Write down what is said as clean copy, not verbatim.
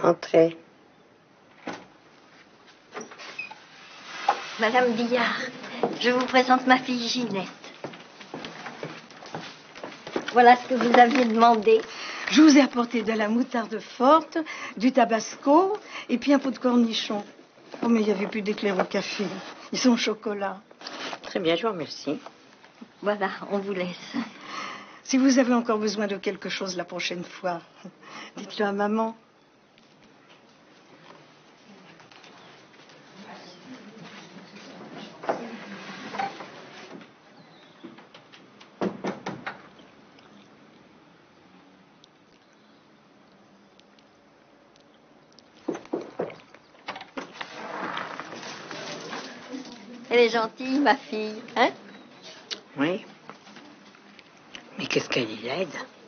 Entrez. Madame Billard, je vous présente ma fille Ginette. Voilà ce que vous aviez demandé. Je vous ai apporté de la moutarde forte, du tabasco et puis un pot de cornichons. Oh, mais il n'y avait plus d'éclairs au café. Ils sont au chocolat. Très bien, je vous remercie. Voilà, on vous laisse. Si vous avez encore besoin de quelque chose la prochaine fois, dites-le à maman. Elle est gentille, ma fille, hein? Oui. Mais qu'est-ce qu'elle est laide.